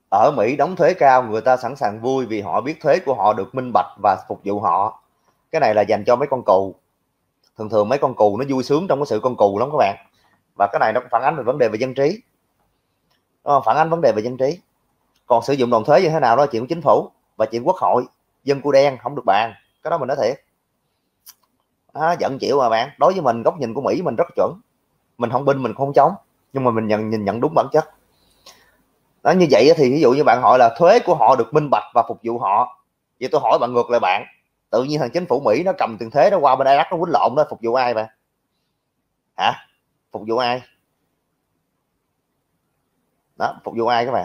ở Mỹ đóng thuế cao, người ta sẵn sàng vui vì họ biết thuế của họ được minh bạch và phục vụ họ. Cái này là dành cho mấy con cừu. Thường thường mấy con cừu nó vui sướng trong cái sự con cừu lắm các bạn. Và cái này nó phản ánh về vấn đề về dân trí, phản ánh vấn đề về dân trí. Còn sử dụng đòn thuế như thế nào đó chuyện của chính phủ và chuyện quốc hội, dân cua đen không được bàn. Cái đó mình nói thiệt, giận chịu mà bạn. Đối với mình, góc nhìn của Mỹ mình rất chuẩn, mình không binh mình không chống, nhưng mà mình nhìn nhận đúng bản chất đó. Như vậy thì ví dụ như bạn hỏi là thuế của họ được minh bạch và phục vụ họ, vậy tôi hỏi bạn ngược lại bạn, tự nhiên thằng chính phủ Mỹ nó cầm tiền thuế nó qua bên Iraq nó quýnh lộn, nó phục vụ ai bạn? Hả? Phục vụ ai? Đó, phục vụ ai các bạn?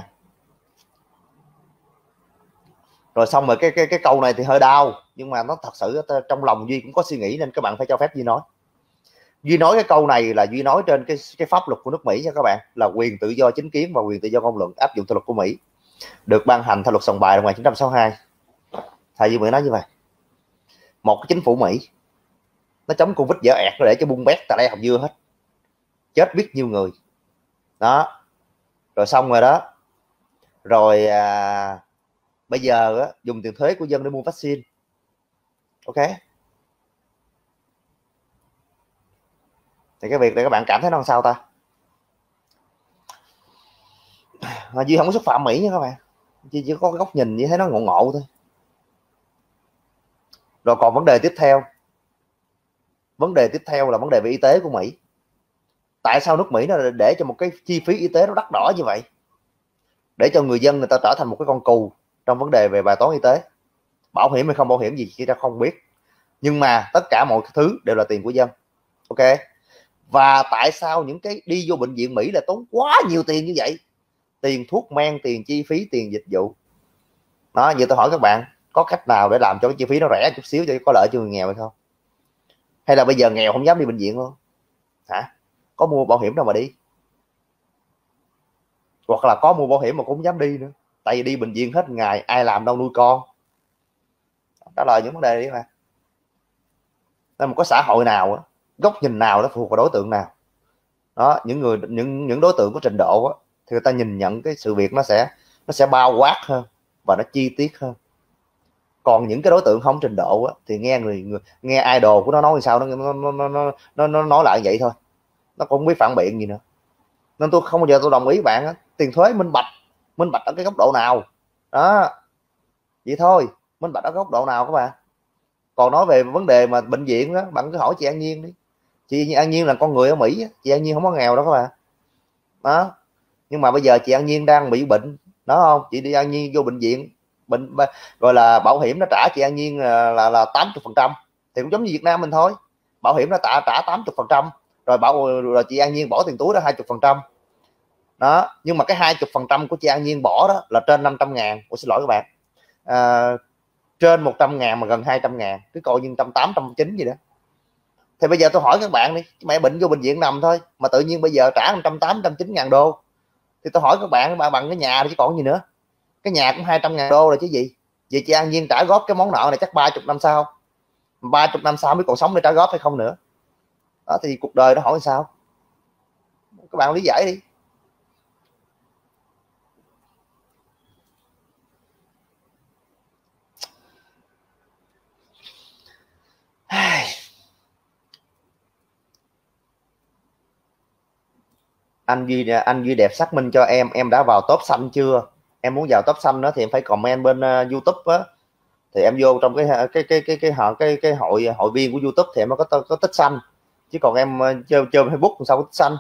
Rồi xong rồi cái câu này thì hơi đau, nhưng mà nó thật sự trong lòng Duy cũng có suy nghĩ nên các bạn phải cho phép Duy nói. Duy nói cái câu này là Duy nói trên cái pháp luật của nước Mỹ nha các bạn, là quyền tự do chính kiến và quyền tự do ngôn luận áp dụng theo luật của Mỹ, được ban hành theo luật Sòng Bài năm 1962. Thầy Duy mới nói như vậy. Một cái chính phủ Mỹ nó chống Covid dở ẹt, nó để cho bung bét tại đây học dưa hết, chết biết nhiêu người đó. Rồi xong rồi đó, rồi bây giờ á, dùng tiền thuế của dân để mua vaccine. Ok, thì cái việc này các bạn cảm thấy nó làm sao ta? Mà Duy không có xúc phạm Mỹ nha các bạn, chỉ có cái góc nhìn như thế nó ngộ ngộ thôi. Rồi còn vấn đề tiếp theo là vấn đề về y tế của Mỹ. Tại sao nước Mỹ nó để cho một cái chi phí y tế nó đắt đỏ như vậy, để cho người dân người ta trở thành một cái con cừu trong vấn đề về bài toán y tế? Bảo hiểm hay không bảo hiểm gì chỉ ta không biết, nhưng mà tất cả mọi thứ đều là tiền của dân. Ok, và tại sao những cái đi vô bệnh viện Mỹ là tốn quá nhiều tiền như vậy? Tiền thuốc men, tiền chi phí, tiền dịch vụ đó. Giờ tôi hỏi các bạn, có cách nào để làm cho cái chi phí nó rẻ chút xíu cho có lợi cho người nghèo hay không? Hay là bây giờ nghèo không dám đi bệnh viện luôn? Hả? Có mua bảo hiểm đâu mà đi, hoặc là có mua bảo hiểm mà cũng không dám đi nữa, tại vì đi bệnh viện hết ngày ai làm đâu nuôi con. Trả lời những vấn đề đi mà. Nên một cái xã hội nào, góc nhìn nào nó phù vào đối tượng nào đó. Những đối tượng có trình độ thì người ta nhìn nhận cái sự việc nó sẽ bao quát hơn và nó chi tiết hơn. Còn những cái đối tượng không trình độ thì nghe idol của nó nói sao nó nói lại vậy thôi, nó cũng không biết phản biện gì nữa. Nên tôi không bao giờ tôi đồng ý bạn tiền thuế minh bạch ở cái góc độ nào đó, vậy thôi. Minh bạch ở góc độ nào các bạn? Còn nói về vấn đề mà bệnh viện đó, bạn cứ hỏi chị An Nhiên đi. Chị An Nhiên là con người ở Mỹ, chị An Nhiên không có nghèo đó các bạn đó. Nhưng mà bây giờ chị An Nhiên đang bị bệnh đó, không? Chị đi An Nhiên vô bệnh viện, bệnh gọi là bảo hiểm nó trả chị An Nhiên là 80%, thì cũng giống như Việt Nam mình thôi. Bảo hiểm nó trả 80%, rồi chị An Nhiên bỏ tiền túi đó 20% đó. Nhưng mà cái 20% của chị An Nhiên bỏ đó là trên 500.000. Ủa xin lỗi các bạn, trên 100.000 mà gần 200.000, cứ coi như 180, 190 gì đó. Thì bây giờ tôi hỏi các bạn đi, mẹ bệnh vô bệnh viện nằm thôi mà tự nhiên bây giờ trả 180, 190 ngàn đô, thì tôi hỏi các bạn bằng cái nhà chứ còn gì nữa. Cái nhà cũng 200.000 đô rồi chứ gì. Vậy chị An Nhiên trả góp cái món nợ này chắc 30 năm sau, 30 năm sau mới còn sống để trả góp hay không nữa đó. Thì cuộc đời nó hỏi sao, các bạn lý giải đi. Anh Duy đẹp xác minh cho em đã vào top xanh chưa? Em muốn vào top xanh đó thì em phải comment bên YouTube á, thì em vô trong cái hội viên của YouTube thì em mới có tích xanh, chứ còn em chơi Facebook sao có tích xanh.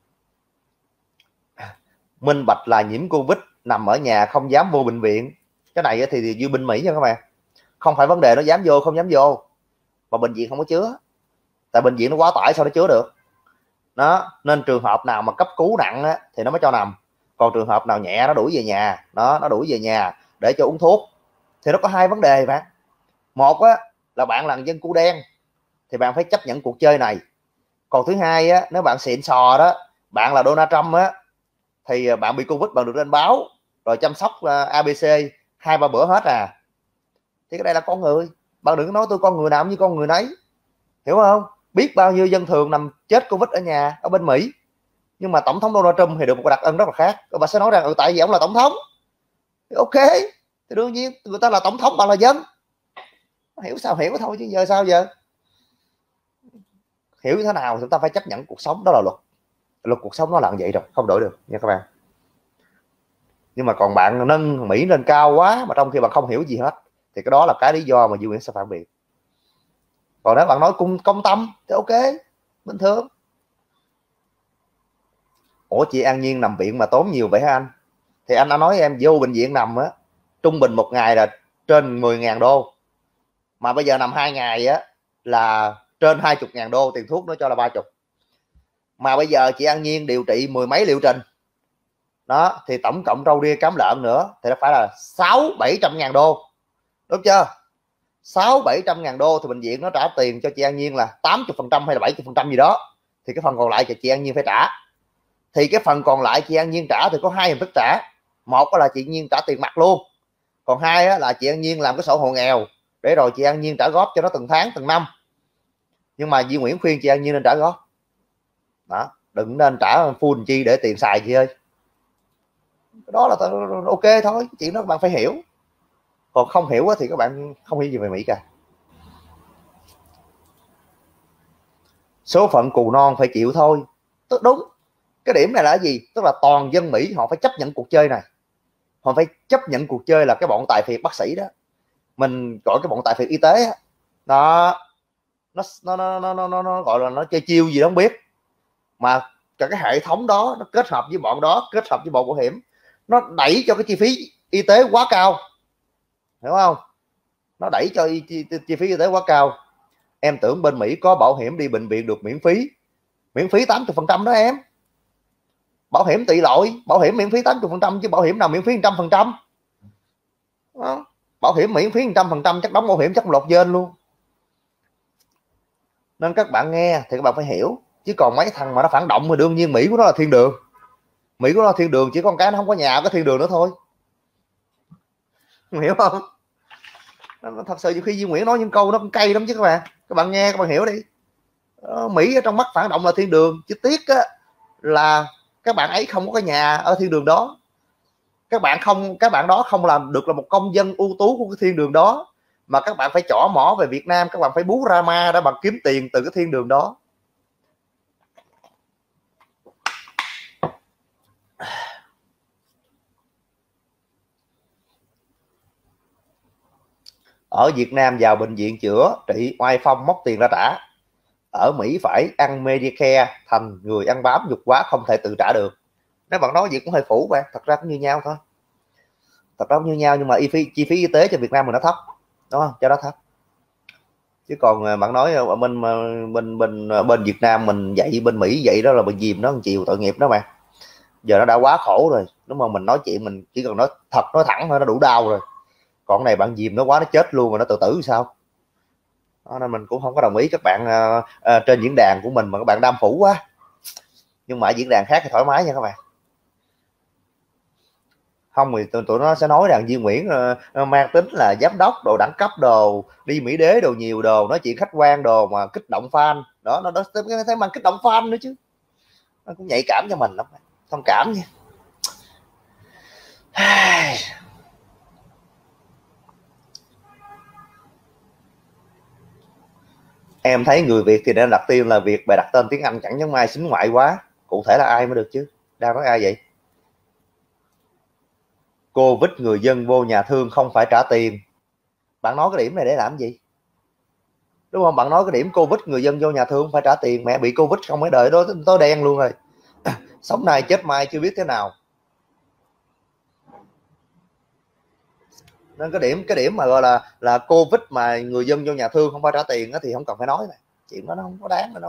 Minh bạch là nhiễm Covid nằm ở nhà không dám vô bệnh viện. Cái này thì như bên Mỹ nha các bạn, không phải vấn đề nó dám vô không dám vô, mà bệnh viện không có chứa, tại bệnh viện nó quá tải sao nó chứa được đó. Nên trường hợp nào mà cấp cứu nặng thì nó mới cho nằm, còn trường hợp nào nhẹ nó đuổi về nhà đó, nó đuổi về nhà để cho uống thuốc. Thì nó có hai vấn đề bạn. Một là bạn là dân cua đen thì bạn phải chấp nhận cuộc chơi này. Còn thứ hai nếu bạn xịn sò đó, bạn là Donald Trump thì bạn bị Covid bạn được lên báo rồi chăm sóc ABC 2-3 bữa hết à. Thì cái đây là con người, bạn đừng nói tôi con người nào như con người nấy, hiểu không? Biết bao nhiêu dân thường nằm chết Covid ở nhà ở bên Mỹ, nhưng mà tổng thống Donald Trump thì được một đặc ân rất là khác. Bà sẽ nói rằng tại vì ông là tổng thống, thì ok, thì đương nhiên người ta là tổng thống, bạn là dân, hiểu sao hiểu thôi chứ giờ sao giờ. Hiểu như thế nào chúng ta phải chấp nhận cuộc sống, đó là luật. Luật cuộc sống nó là như vậy rồi, không đổi được nha các bạn. Nhưng mà còn bạn nâng Mỹ lên cao quá mà trong khi bạn không hiểu gì hết thì cái đó là cái lý do mà Duy Nguyễn sẽ phản biện. Còn nếu bạn nói công tâm thì ok, bình thường. Ủa chị An Nhiên nằm viện mà tốn nhiều vậy hả anh? Thì anh đã nói em vô bệnh viện nằm á, trung bình một ngày là trên 10.000 đô, mà bây giờ nằm 2 ngày á là trên 20.000 đô, tiền thuốc nó cho là 30. Mà bây giờ chị An Nhiên điều trị 10 mấy liệu trình đó, thì tổng cộng rau ria cám lợn nữa thì nó phải là 600-700 ngàn đô, đúng chưa? 600-700 ngàn đô thì bệnh viện nó trả tiền cho chị An Nhiên là 80% hay là 70% gì đó, thì cái phần còn lại thì chị An Nhiên phải trả. Thì cái phần còn lại chị An Nhiên trả thì có hai hình thức trả. Một là chị An Nhiên trả tiền mặt luôn, còn hai là chị An Nhiên làm cái sổ hộ nghèo để rồi chị An Nhiên trả góp cho nó từng tháng từng năm. Nhưng mà Duy Nguyễn khuyên chị An Nhiên nên trả góp đó, đừng nên trả full chi để tiền xài chị ơi. Đó là ok thôi, chuyện đó các bạn phải hiểu. Còn không hiểu thì các bạn không hiểu gì về Mỹ cả. Số phận cù non phải chịu thôi. Tức đúng. Cái điểm này là gì? Tức là toàn dân Mỹ họ phải chấp nhận cuộc chơi này. Họ phải chấp nhận cuộc chơi là cái bọn tài phiệt bác sĩ đó, mình gọi cái bọn tài phiệt y tế đó, nó gọi là nó chơi chiêu gì đó không biết, mà cả cái hệ thống đó nó kết hợp với bọn đó, kết hợp với bộ bảo hiểm, nó đẩy cho cái chi phí y tế quá cao, hiểu không? Nó đẩy cho chi phí y tế quá cao. Em tưởng bên Mỹ có bảo hiểm đi bệnh viện được miễn phí 80% đó em. Bảo hiểm tùy loại, bảo hiểm miễn phí 80% chứ bảo hiểm nào miễn phí 100%. Bảo hiểm miễn phí 100% chắc đóng bảo hiểm chắc lột dên luôn. Nên các bạn nghe thì các bạn phải hiểu, chứ còn mấy thằng mà nó phản động thì đương nhiên Mỹ của nó là thiên đường. Mỹ của nó là thiên đường, chỉ con cái nó không có nhà có thiên đường nữa thôi, hiểu không? Thật sự nhiều khi Duy Nguyễn nói những câu nó cũng cay lắm chứ các bạn nghe các bạn hiểu đi. Mỹ ở trong mắt phản động là thiên đường, chứ tiếc á là các bạn ấy không có cái nhà ở thiên đường đó. Các bạn đó không làm được là một công dân ưu tú của cái thiên đường đó, mà các bạn phải trỏ mỏ về Việt Nam, các bạn phải bú drama để bằng kiếm tiền từ cái thiên đường đó. Ở Việt Nam vào bệnh viện chữa trị oai phong móc tiền ra trả, ở Mỹ phải ăn Medicare, thành người ăn bám nhục quá không thể tự trả được. Nếu bạn nói gì cũng hơi phủ bạn, thật ra cũng như nhau thôi, thật ra cũng như nhau, nhưng mà chi phí y tế cho Việt Nam mình nó thấp, đúng không? Cho nó thấp. Chứ còn bạn nói ở bên Việt Nam mình vậy, bên Mỹ vậy đó là bệnh dìm nó chịu tội nghiệp đó mà. Giờ nó đã quá khổ rồi, đúng không? Mình nói chuyện mình chỉ cần nói thật nói thẳng thôi nó đủ đau rồi, còn này bạn dìm nó quá nó chết luôn rồi, nó tự tử sao đó, nên mình cũng không có đồng ý các bạn trên diễn đàn của mình mà các bạn đam phủ quá. Nhưng mà ở diễn đàn khác thì thoải mái nha các bạn. Không thì tụi nó sẽ nói rằng Duy Nguyễn mang tính là giám đốc đồ đẳng cấp đồ, đi Mỹ đế đồ nhiều đồ, nói chuyện khách quan đồ mà kích động fan đó, nó thấy mang kích động fan nữa chứ. Nó cũng nhạy cảm cho mình lắm, thông cảm nha. Em thấy người Việt thì nên đặt tên là Việt, bài đặt tên tiếng Anh chẳng giống ai xính ngoại quá. Cụ thể là ai mới được chứ? Đang nói ai vậy? Covid người dân vô nhà thương không phải trả tiền. Bạn nói cái điểm này để làm gì? Đúng không? Bạn nói cái điểm Covid người dân vô nhà thương không phải trả tiền, mẹ bị Covid không phải đợi đó tối đen luôn rồi. Sống nay chết mai chưa biết thế nào. Nên cái điểm mà gọi là Covid mà người dân vô nhà thương không phải trả tiền đó, thì không cần phải nói này. Chuyện đó nó không có đáng để nói.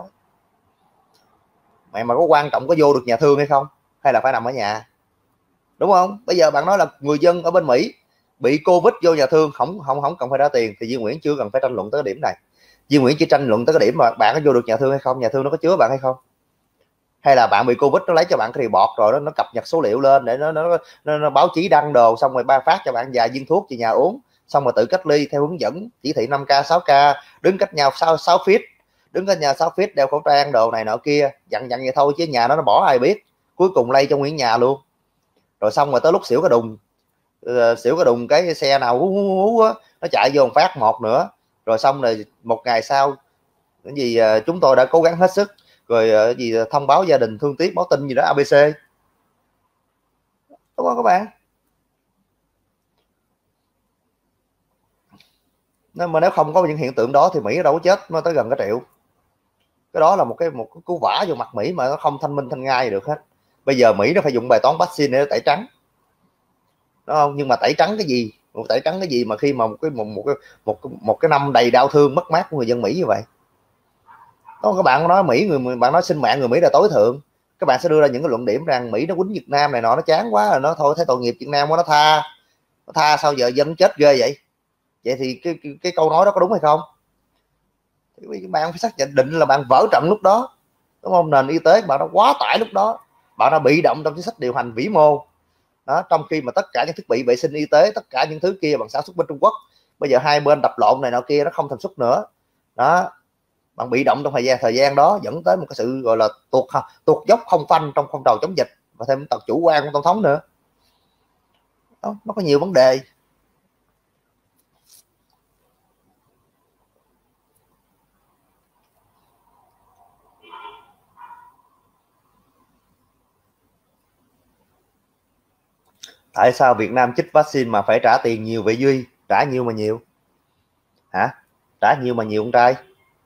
Mẹ mà có quan trọng có vô được nhà thương hay không, hay là phải nằm ở nhà, đúng không? Bây giờ bạn nói là người dân ở bên Mỹ bị Covid vô nhà thương không cần phải trả tiền, thì Duy Nguyễn chưa cần phải tranh luận tới cái điểm này. Duy Nguyễn chỉ tranh luận tới cái điểm mà bạn có vô được nhà thương hay không, nhà thương nó có chứa bạn hay không, hay là bạn bị Covid nó lấy cho bạn cái report rồi nó cập nhật số liệu lên để nó báo chí đăng đồ, xong rồi ban phát cho bạn vài viên thuốc về nhà uống, xong rồi tự cách ly theo hướng dẫn chỉ thị 5K 6K, đứng cách nhau 6 feet, đứng cách nhau 6 feet, đeo khẩu trang đồ này nọ kia, dặn vậy thôi, chứ nhà nó bỏ ai biết, cuối cùng lây cho nguyên nhà luôn. Rồi xong rồi tới lúc xỉu cái đùng xỉu cái đùng cái xe nào nó chạy vô một phát một nữa, rồi xong rồi một ngày sau cái gì chúng tôi đã cố gắng hết sức, rồi gì thông báo gia đình thương tiếc báo tin gì đó ABC, đúng không các bạn? Nên mà nếu không có những hiện tượng đó thì Mỹ đâu có chết nó tới gần cái triệu. Cái đó là một cái cú vả vô mặt Mỹ mà nó không thanh minh thanh ngay được hết. Bây giờ Mỹ nó phải dùng bài toán vaccine để tẩy trắng, đúng không? Nhưng mà tẩy trắng cái gì, tẩy trắng cái gì mà khi mà một cái năm đầy đau thương mất mát của người dân Mỹ như vậy. Đó, các bạn nói Mỹ, bạn nói sinh mạng người Mỹ là tối thượng, các bạn sẽ đưa ra những cái luận điểm rằng Mỹ nó quýnh Việt Nam này nọ, nó chán quá rồi, nó thôi thấy tội nghiệp Việt Nam quá nó tha sao giờ dân chết ghê vậy. Vậy thì cái câu nói đó có đúng hay không? Thì bạn phải xác định là bạn vỡ trận lúc đó, đúng không? Nền y tế bạn nó quá tải lúc đó, bạn đã bị động trong chính sách điều hành vĩ mô đó, trong khi mà tất cả những thiết bị vệ sinh y tế, tất cả những thứ kia bằng sản xuất bên Trung Quốc, bây giờ hai bên đập lộn này nọ kia nó không thành xuất nữa đó. Bạn bị động trong thời gian đó dẫn tới một cái sự gọi là tuột dốc không phanh trong phong trào chống dịch, và thêm tật chủ quan của tổng thống nữa đó, nó có nhiều vấn đề. Tại sao Việt Nam chích vaccine mà phải trả tiền nhiều vậy Duy? Trả nhiều mà nhiều hả? Trả nhiều mà nhiều con trai.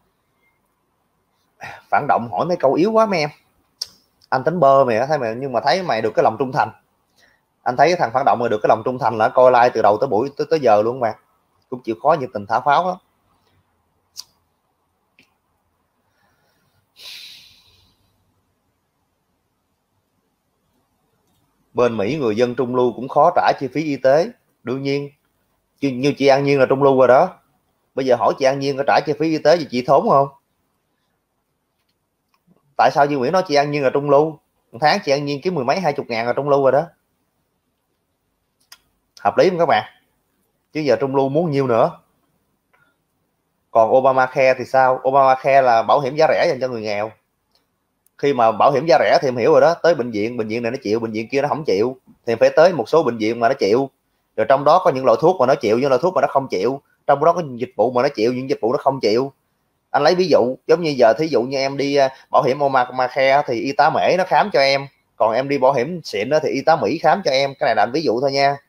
Phản động hỏi mấy câu yếu quá mấy em. Anh tính bơ mày thấy mày, nhưng mà thấy mày được cái lòng trung thành. Anh thấy cái thằng phản động mày được cái lòng trung thành là coi like từ đầu tới buổi tới giờ luôn mà, cũng chịu khó nhiệt tình thả pháo đó. Bên Mỹ người dân trung lưu cũng khó trả chi phí y tế, đương nhiên như chị An Nhiên là trung lưu rồi đó. Bây giờ hỏi chị An Nhiên có trả chi phí y tế gì chị thốn không? Tại sao Duy Nguyễn nói chị An Nhiên là trung lưu? Một tháng chị An Nhiên kiếm mười mấy 20 ngàn là trung lưu rồi đó. Hợp lý không các bạn? Chứ giờ trung lưu muốn nhiêu nữa. Còn Obamacare thì sao? Obamacare là bảo hiểm giá rẻ dành cho người nghèo. Khi mà bảo hiểm giá rẻ thì em hiểu rồi đó, tới bệnh viện này nó chịu, bệnh viện kia nó không chịu, thì phải tới một số bệnh viện mà nó chịu. Rồi trong đó có những loại thuốc mà nó chịu, những loại thuốc mà nó không chịu. Trong đó có những dịch vụ mà nó chịu, những dịch vụ nó không chịu. Anh lấy ví dụ giống như giờ thí dụ như em đi bảo hiểm Obamacare thì y tá Mễ nó khám cho em, còn em đi bảo hiểm xịn thì y tá Mỹ khám cho em. Cái này là anh ví dụ thôi nha.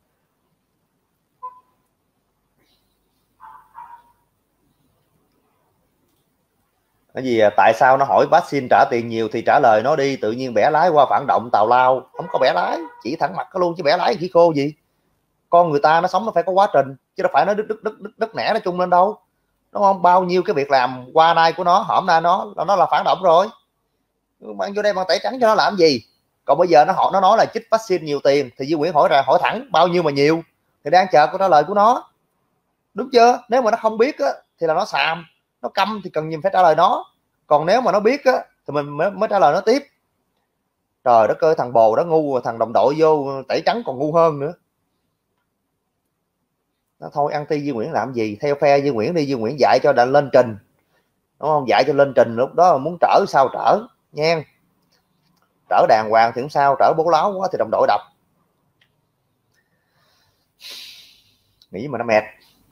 Cái gì tại sao nó hỏi vaccine trả tiền nhiều thì trả lời nó đi, tự nhiên bẻ lái qua phản động tào lao. Không có bẻ lái, chỉ thẳng mặt nó luôn chứ bẻ lái khỉ khô gì. Con người ta nó sống nó phải có quá trình, chứ đâu phải nó đứt nẻ nó chung lên đâu, đúng không? Bao nhiêu cái việc làm qua nay của nó, hổm nay nó là phản động rồi. Bạn vô đây bạn tẩy trắng cho nó làm gì? Còn bây giờ nó nói là chích vaccine nhiều tiền thì Duy Nguyễn hỏi thẳng bao nhiêu mà nhiều, thì đang chờ câu trả lời của nó, đúng chưa? Nếu mà nó không biết á, thì là nó xàm, nó câm thì cần nhìn phải trả lời nó. Còn nếu mà nó biết á, thì mình mới trả lời nó tiếp. Trời đất ơi, thằng bồ đó ngu, thằng đồng đội vô tẩy trắng còn ngu hơn nữa. Nó thôi anti Duy Nguyễn làm gì, theo phe Duy Nguyễn đi, Duy Nguyễn dạy cho đã lên trình, đúng không? Dạy cho lên trình, lúc đó muốn trở sao trở nha, trở đàng hoàng thì không sao, trở bố láo quá thì đồng đội đập. Nghĩ mà nó mệt.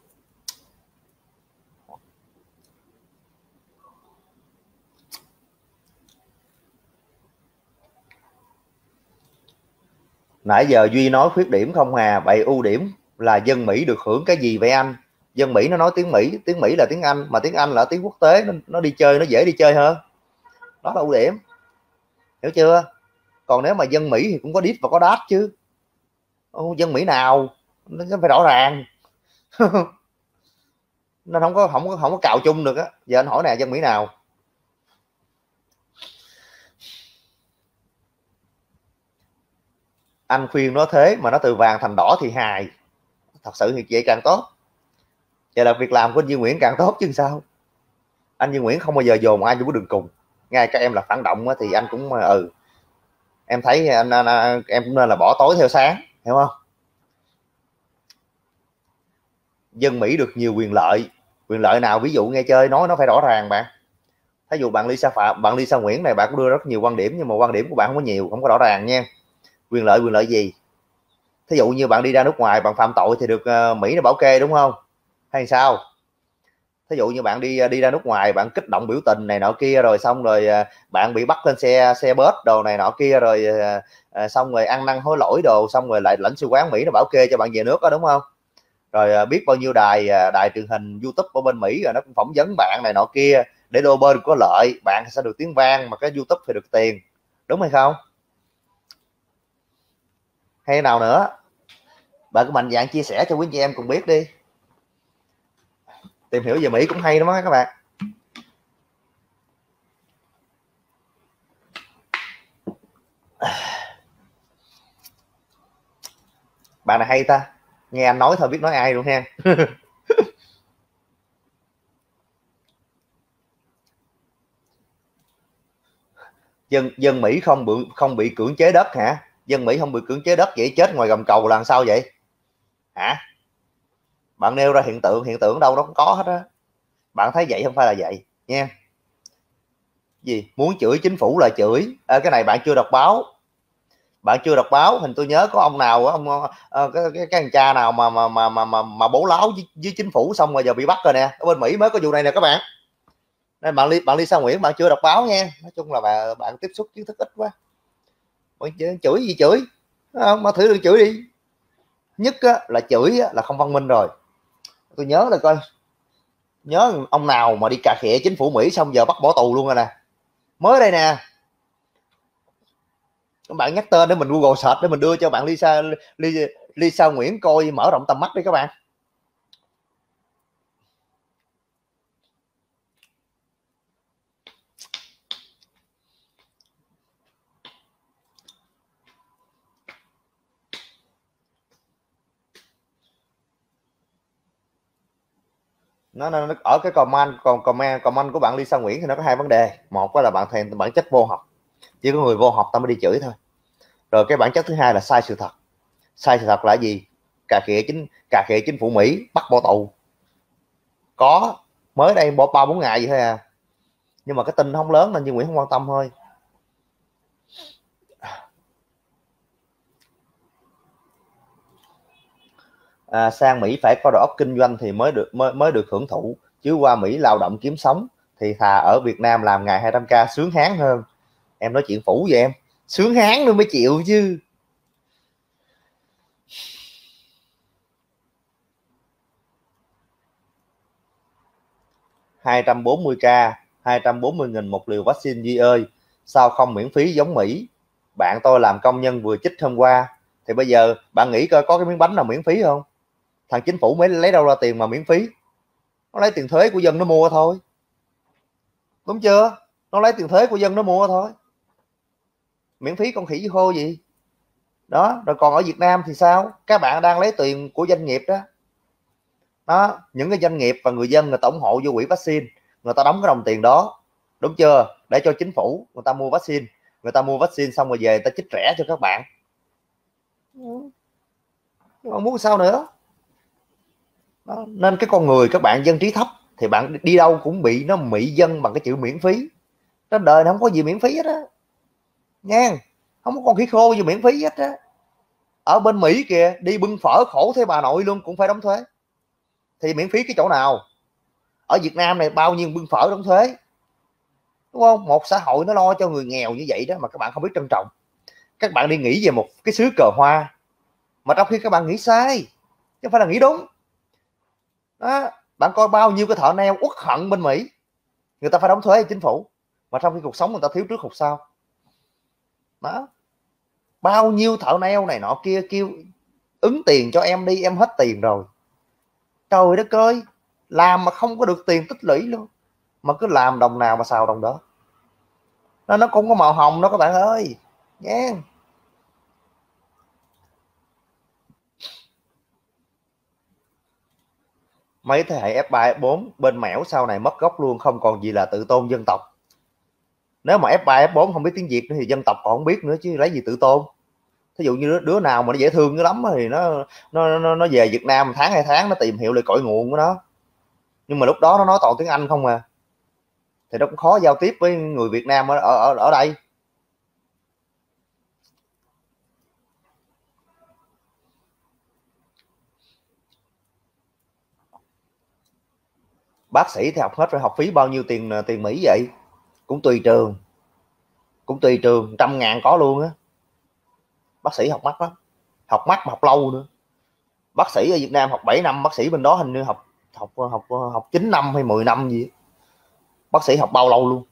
Nãy giờ Duy nói khuyết điểm không à, bày ưu điểm là dân Mỹ được hưởng cái gì vậy anh? Dân Mỹ nó nói tiếng Mỹ là tiếng Anh, mà tiếng Anh là tiếng quốc tế, nó đi chơi nó dễ đi chơi hơn, đó là ưu điểm, hiểu chưa? Còn nếu mà dân Mỹ thì cũng có deep và có đát chứ. Dân Mỹ nào nó phải rõ ràng. Nên không có cào chung được á. Giờ anh hỏi nè, dân Mỹ nào? Anh khuyên nó thế mà nó từ vàng thành đỏ thì hài. Thật sự thì vậy càng tốt. Vậy là việc làm của anh Duy Nguyễn càng tốt chứ sao. Anh Duy Nguyễn không bao giờ dồn ai vô đường cùng. Ngay các em là phản động thì anh cũng em thấy em cũng nên là bỏ tối theo sáng, hiểu không? Dân Mỹ được nhiều quyền lợi nào? Ví dụ nghe chơi nói nó phải rõ ràng bạn. Ví dụ bạn Lisa Nguyễn này, bạn cũng đưa rất nhiều quan điểm, nhưng mà quan điểm của bạn không có nhiều, không có rõ ràng nha. Quyền lợi gì? Thí dụ như bạn đi ra nước ngoài bạn phạm tội thì được Mỹ nó bảo kê đúng không, hay sao? Thí dụ như bạn đi ra nước ngoài bạn kích động biểu tình này nọ kia rồi xong rồi bạn bị bắt lên xe bus đồ này nọ kia rồi xong rồi ăn năn hối lỗi đồ, xong rồi lại lãnh sự quán Mỹ nó bảo kê cho bạn về nước đó đúng không? Rồi biết bao nhiêu đài truyền hình YouTube ở bên Mỹ rồi nó cũng phỏng vấn bạn này nọ kia để đôi bên có lợi, bạn sẽ được tiếng vang mà cái YouTube thì được tiền, đúng hay không? Hay nào nữa, bạn cứ mạnh dạn chia sẻ cho quý chị em cùng biết đi, tìm hiểu về Mỹ cũng hay lắm á các bạn. Bạn này hay ta, nghe anh nói thôi biết nói ai luôn ha. Dân Mỹ không bị cưỡng chế đất hả? Dân Mỹ không bị cưỡng chế đất vậy chết ngoài gầm cầu là làm sao vậy hả? Bạn nêu ra hiện tượng đâu nó cũng có hết á, bạn thấy vậy không phải là vậy nha. Gì muốn chửi chính phủ là chửi cái này bạn chưa đọc báo, bạn chưa đọc báo. Hình tôi nhớ có ông nào ông cái thằng cha nào mà bố láo với chính phủ xong rồi giờ bị bắt rồi nè, ở bên Mỹ mới có vụ này nè các bạn. Nên bạn Lisa Nguyễn bạn chưa đọc báo nha, nói chung là bạn tiếp xúc kiến thức ít quá. Bạn chửi gì chửi không, mà thử đừng chửi đi. Nhất á, là chửi á, là không văn minh rồi. Tôi nhớ là coi, nhớ ông nào mà đi cà khịa chính phủ Mỹ xong giờ bắt bỏ tù luôn rồi nè, mới đây nè. Các bạn nhắc tên để mình Google search để mình đưa cho bạn Lisa Nguyễn coi, mở rộng tầm mắt đi các bạn. Nó ở cái comment của bạn Lisa Nguyễn thì nó có hai vấn đề. Một là bạn thèm bản chất vô học, chỉ có người vô học ta mới đi chửi thôi. Rồi cái bản chất thứ hai là sai sự thật. Sai sự thật là gì? Cà khịa chính phủ Mỹ bắt bỏ tù có, mới đây 3-4 ngày vậy thôi à, nhưng mà cái tin không lớn nên Duy Nguyễn không quan tâm thôi. Sang Mỹ phải có đầu óc kinh doanh thì mới được hưởng thụ, chứ qua Mỹ lao động kiếm sống thì thà ở Việt Nam làm ngày 200k sướng háng hơn. Em nói chuyện phủ vậy em, sướng háng nữa mới chịu chứ. $240k, 240.000 một liều vaccine Duy ơi, sao không miễn phí giống Mỹ? Bạn tôi làm công nhân vừa chích hôm qua, thì bây giờ bạn nghĩ coi có cái miếng bánh nào miễn phí không? Thằng chính phủ mới lấy đâu ra tiền mà miễn phí? Nó lấy tiền thuế của dân nó mua thôi, đúng chưa? Nó lấy tiền thuế của dân nó mua thôi, miễn phí con khỉ khô gì đó. Rồi còn ở Việt Nam thì sao? Các bạn đang lấy tiền của doanh nghiệp đó. Đó, những cái doanh nghiệp và người dân người ta ủng hộ vô quỹ vaccine, người ta đóng cái đồng tiền đó, đúng chưa, để cho chính phủ người ta mua vaccine. Người ta mua vaccine xong rồi về người ta chích rẻ cho các bạn, không muốn sao nữa đó. Nên cái con người các bạn dân trí thấp thì bạn đi đâu cũng bị nó mị dân bằng cái chữ miễn phí. Trên đời này không có gì miễn phí hết á nha, không có con khỉ khô gì miễn phí hết á. Ở bên Mỹ kìa, đi bưng phở khổ thế bà nội luôn cũng phải đóng thuế, thì miễn phí cái chỗ nào? Ở Việt Nam này bao nhiêu bưng phở đóng thuế, đúng không? Một xã hội nó lo cho người nghèo như vậy đó mà các bạn không biết trân trọng. Các bạn đi nghĩ về một cái xứ cờ hoa mà trong khi các bạn nghĩ sai chứ không phải là nghĩ đúng đó. Bạn coi bao nhiêu cái thợ nail uất hận bên Mỹ, người ta phải đóng thuế cho chính phủ, mà trong khi cuộc sống người ta thiếu trước hụt sau đó. Bao nhiêu thợ nail này nọ kia kêu ứng tiền cho em đi, em hết tiền rồi, trời đất ơi, làm mà không có được tiền tích lũy luôn, mà cứ làm đồng nào mà xào đồng đó. Nó cũng có màu hồng đó các bạn ơi nha. Mấy thế hệ F3 F4 bên mẻo sau này mất gốc luôn, không còn gì là tự tôn dân tộc. Nếu mà F3 F4 không biết tiếng Việt nữa thì dân tộc còn không biết nữa chứ lấy gì tự tôn. Thí dụ như đứa nào mà nó dễ thương lắm thì nó về Việt Nam tháng 2 tháng nó tìm hiểu lại cội nguồn của nó, nhưng mà lúc đó nó nói toàn tiếng Anh không à, thì nó cũng khó giao tiếp với người Việt Nam ở đây. Bác sĩ thì học hết rồi, học phí bao nhiêu tiền Mỹ vậy? Cũng tùy trường, 100.000 có luôn á. Bác sĩ học mắc lắm, học mắc mà học lâu nữa. Bác sĩ ở Việt Nam học 7 năm, bác sĩ bên đó hình như học 9 năm hay 10 năm gì. Bác sĩ học bao lâu luôn.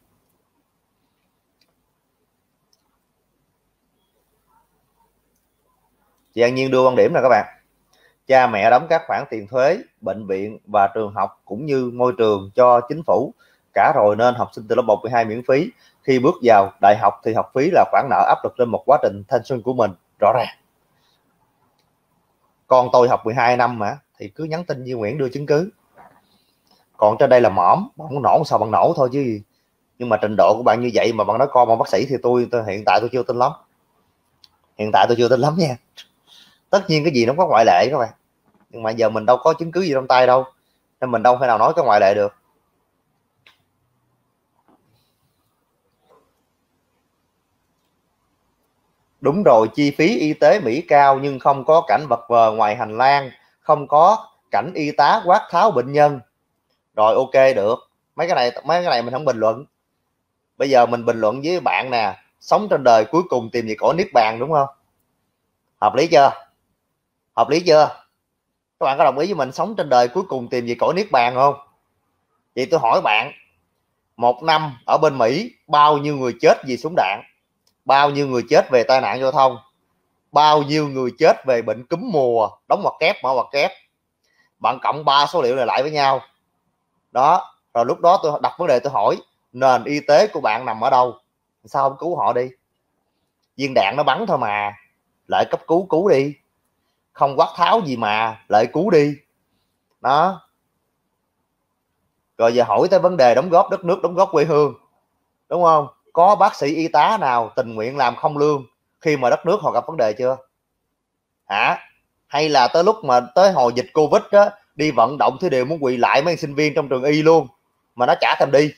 Chị An Nhiên đưa quan điểm là các bạn, cha mẹ đóng các khoản tiền thuế, bệnh viện và trường học cũng như môi trường cho chính phủ cả rồi, nên học sinh từ lớp 1 12 miễn phí. Khi bước vào đại học thì học phí là khoản nợ áp lực lên một quá trình thanh xuân của mình. Rõ ràng con tôi học 12 năm mà thì cứ nhắn tin Duy Nguyễn đưa chứng cứ. Còn trên đây là mõm, bạn nổ sao bạn nổ thôi chứ. Nhưng mà trình độ của bạn như vậy mà bạn nói con bằng bác sĩ thì tôi hiện tại tôi chưa tin lắm. Hiện tại tôi chưa tin lắm nha. Tất nhiên cái gì nó có ngoại lệ các bạn, nhưng mà giờ mình đâu có chứng cứ gì trong tay đâu, nên mình đâu thể nào nói cái ngoại lệ được. Đúng rồi, chi phí y tế Mỹ cao nhưng không có cảnh vật vờ ngoài hành lang, không có cảnh y tá quát tháo bệnh nhân. Rồi ok được, mấy cái này mình không bình luận. Bây giờ mình bình luận với bạn nè, sống trên đời cuối cùng tìm gì cõi niết bàn, đúng không? Hợp lý chưa? Hợp lý chưa? Các bạn có đồng ý với mình sống trên đời cuối cùng tìm gì cõi niết bàn không? Vậy tôi hỏi bạn, một năm ở bên Mỹ bao nhiêu người chết vì súng đạn, bao nhiêu người chết về tai nạn giao thông, bao nhiêu người chết về bệnh cúm mùa, đóng ngoặc kép mở ngoặc kép. Bạn cộng 3 số liệu này lại với nhau đó, rồi lúc đó tôi đặt vấn đề, tôi hỏi nền y tế của bạn nằm ở đâu, sao không cứu họ đi? Viên đạn nó bắn thôi mà, lại cấp cứu đi. Không quát tháo gì mà lại cứu đi đó. Rồi giờ hỏi tới vấn đề đóng góp đất nước, đóng góp quê hương, đúng không? Có bác sĩ y tá nào tình nguyện làm không lương khi mà đất nước họ gặp vấn đề chưa hả? Hay là tới lúc mà tới hồi dịch Covid đó, đi vận động thì đều muốn quỳ lại mấy sinh viên trong trường y luôn mà nó chả thèm đi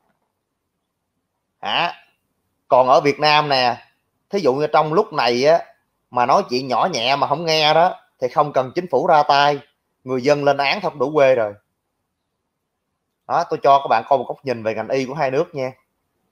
hả? Còn ở Việt Nam nè, thí dụ như trong lúc này á mà nói chuyện nhỏ nhẹ mà không nghe đó thì không cần chính phủ ra tay, người dân lên án không đủ quê rồi đó. Tôi cho các bạn coi một góc nhìn về ngành y của hai nước nha.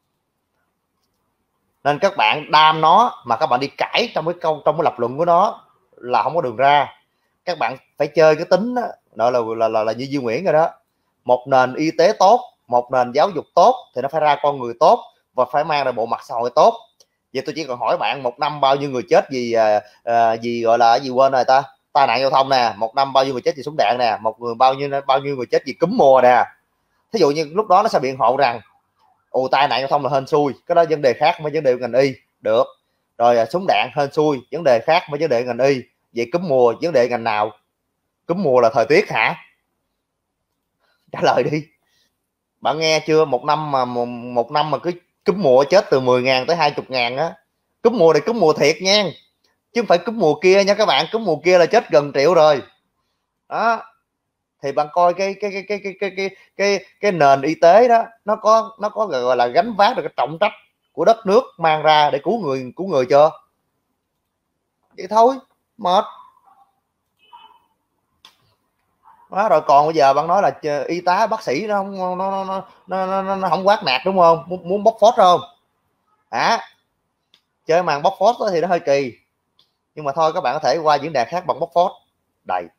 Nên các bạn đam nó mà các bạn đi cãi trong cái lập luận của nó là không có đường ra. Các bạn phải chơi cái tính đó, là như Duy Nguyễn rồi đó. Một nền y tế tốt, một nền giáo dục tốt thì nó phải ra con người tốt và phải mang lại bộ mặt xã hội tốt. Vậy tôi chỉ còn hỏi bạn, một năm bao nhiêu người chết vì gọi là gì quên rồi ta, tai nạn giao thông nè, một năm bao nhiêu người chết vì súng đạn nè, một người bao nhiêu người chết vì cúm mùa nè. Thí dụ như lúc đó nó sẽ biện hộ rằng tai nạn giao thông là hên xui, cái đó vấn đề khác với vấn đề ngành y, được rồi. Súng đạn hên xui, vấn đề khác với vấn đề ngành y. Vậy cúm mùa vấn đề ngành nào? Cúm mùa là thời tiết hả? Trả lời đi. Bạn nghe chưa? Một năm mà cứ cúm mùa chết từ 10.000 tới 20.000 á. Cúm mùa này cúm mùa thiệt nha, chứ không phải cúm mùa kia nha các bạn. Cúm mùa kia là chết gần triệu rồi đó. Thì bạn coi cái nền y tế đó, nó có gọi là gánh vác được cái trọng trách của đất nước mang ra để cứu người chưa? Vậy thôi, mệt đó. Rồi còn bây giờ bạn nói là y tá bác sĩ nó không quát nạt, đúng không? Muốn bóc phốt không hả? Chơi màn bóc phốt thì nó hơi kỳ, nhưng mà thôi các bạn có thể qua diễn đàn khác bằng bóc phốt đầy.